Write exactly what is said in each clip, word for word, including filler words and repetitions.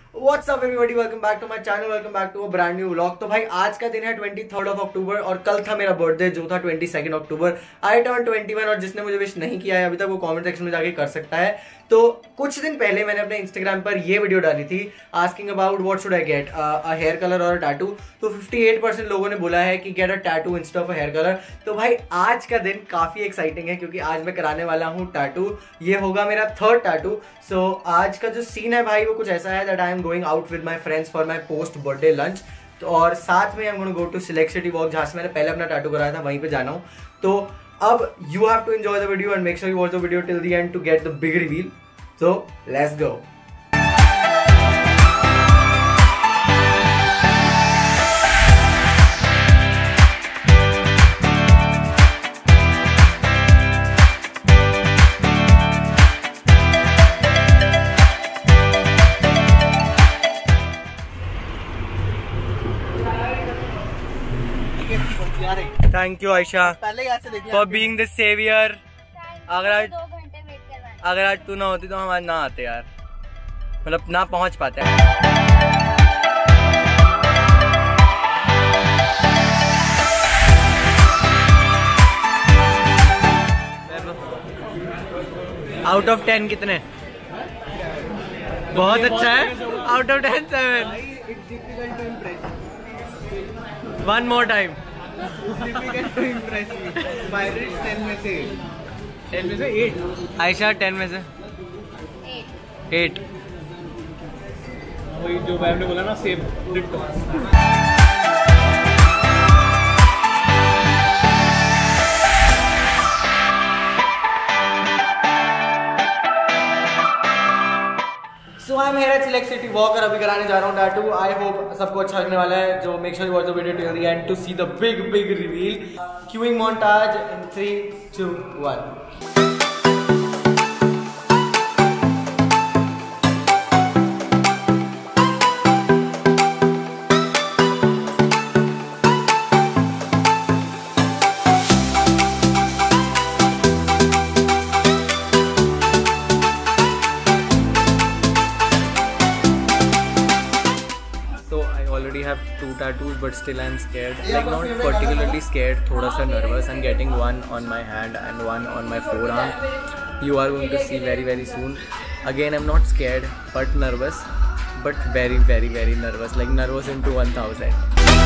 What's up everybody, welcome back to my channel, welcome back to a brand new vlog। तो भाई आज का दिन है ट्वेंटी थर्ड ऑफ अक्टूबर और कल था मेरा बर्थडे जो था twenty second October. I turn twenty one और जिसने मुझे विश नहीं किया है अभी तक वो कमेंट सेक्शन में जाके कर सकता है। तो कुछ दिन पहले मैंने अपने इंस्टाग्राम पर ये वीडियो डाली थी asking about what should I get, a hair colour और टैटू। तो फिफ्टी एट परसेंट लोगों ने बोला है कि get a tattoo instead of a hair colour. तो भाई आज का दिन काफी एक्साइटिंग है क्योंकि आज मैं कराने वाला हूँ टैटू। ये होगा मेरा थर्ड टैटू। सो आज का जो सीन है भाई वो कुछ ऐसा है that I am going out with my friends for my post birthday lunch. तो और साथ में I am going to go to Select City Walk जहाँ से मैंने पहले अपना टैटू कराया था वहीं पे जाना हूँ। तो अब you have to enjoy the video and make sure you watch the video till the end to get the big reveal. So let's go। Thank you Ayesha for being the saviour. अगर आज अगर आज तू ना होती तो हम आज ना आते यार, मतलब ना पहुंच पाते। आउट ऑफ टेन कितने? बहुत अच्छा है। Out of ten seven. One more time. Ten में से एट। आयशा टेन में से एट। वही जो मैम ने बोला ना same ditto. So I am here at Select City Walk और अभी कराने जा रहा हूँ टैटू। आई होप सबको अच्छा लगने वाला है। जो make sure you watch the video till the end to see the big big reveal. Cueing montage in three two one. Already have two tattoos but still I am scared, like not particularly scared, thoda sa nervous. I'm getting one on my hand and one on my forearm. You are going to see very very soon. Again I'm not scared but nervous, but very very very nervous, like nervous into one thousand.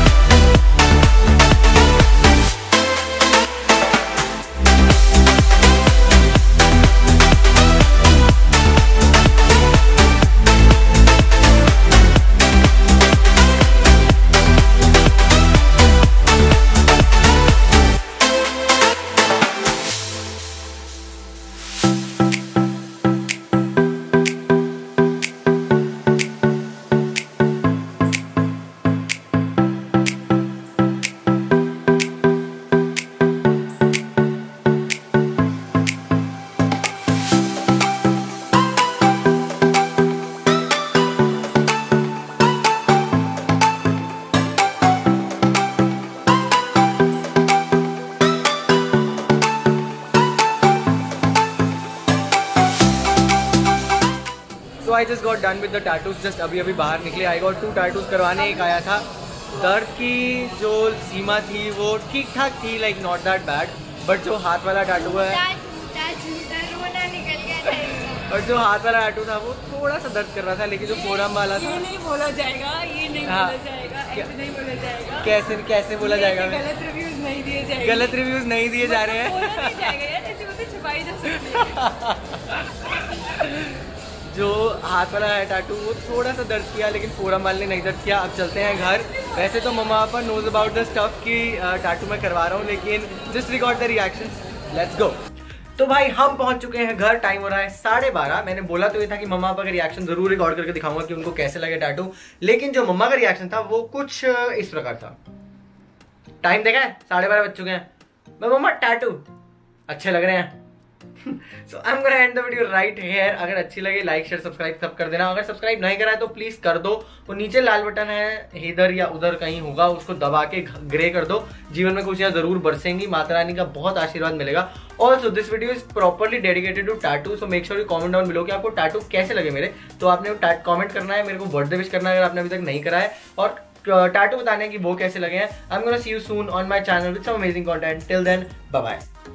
I just got done with the tattoos, just अभी अभी बाहर निकले। I got two tattoos करवाने। एक आया था, दर्द की जो सीमा थी वो ठीक ठाक थी, like not that bad, but जो हाथ वाला टैटू है और जो हाथ वाला टैटू था वो थोड़ा सा दर्द कर रहा था, लेकिन जो फोरम वाला था ये नहीं बोला जाएगा, ये नहीं हाँ, बोला जाएगा, ऐसे नहीं बोला जाएगा। कैसे कैसे बोला जाएगा? गलत रिव्यूज नहीं दिए जाएंगे। गलत रिव्यूज नहीं दिए जा रहे हैं। बोला नहीं जाएगा यार, ऐसे बातें छुपाई जा सकती है। जो हाथ वाला है टैटू वो थोड़ा सा दर्द किया, लेकिन फोरम वाले ने नहीं दर्द किया। अब चलते हैं घर। वैसे तो मम्मा पापा नोज अबाउट द स्टफ की टैटू मैं करवा रहा हूँ, लेकिन just record the reaction. Let's go. तो भाई हम पहुंच चुके हैं घर। टाइम हो रहा है साढ़े बारह। मैंने बोला तो ये था कि मम्मा पापा का रिएक्शन जरूर रिकॉर्ड करके दिखाऊंगा कि उनको कैसे लगे टैटू, लेकिन जो मम्मा का रिएक्शन था वो कुछ इस प्रकार था। टाइम देखा है, साढ़े बारह बज चुके हैं। मैं मम्मा टैटू अच्छे लग रहे हैं। So I am gonna end the video right here. अगर अच्छी लगे लाइक शेयर सब्सक्राइब सब कर देना। अगर सब्सक्राइब नहीं करा है तो प्लीज कर दो। वो नीचे लाल बटन है, इधर या उधर कहीं होगा, उसको दबा के ग्रे कर दो। जीवन में खुशियां जरूर बरसेंगी, माता रानी का बहुत आशीर्वाद मिलेगा। Also this video is properly dedicated to tattoo, so make sure you comment down below कि आपको टैटू कैसे लगे मेरे। तो आपने कमेंट करना है, मेरे को बर्थडे विश करना है अगर आपने अभी तक नहीं करा है, और टैटू बताने की वो कैसे लगे हैं। I am gonna see you soon on my channel with some amazing content. Till then bye bye.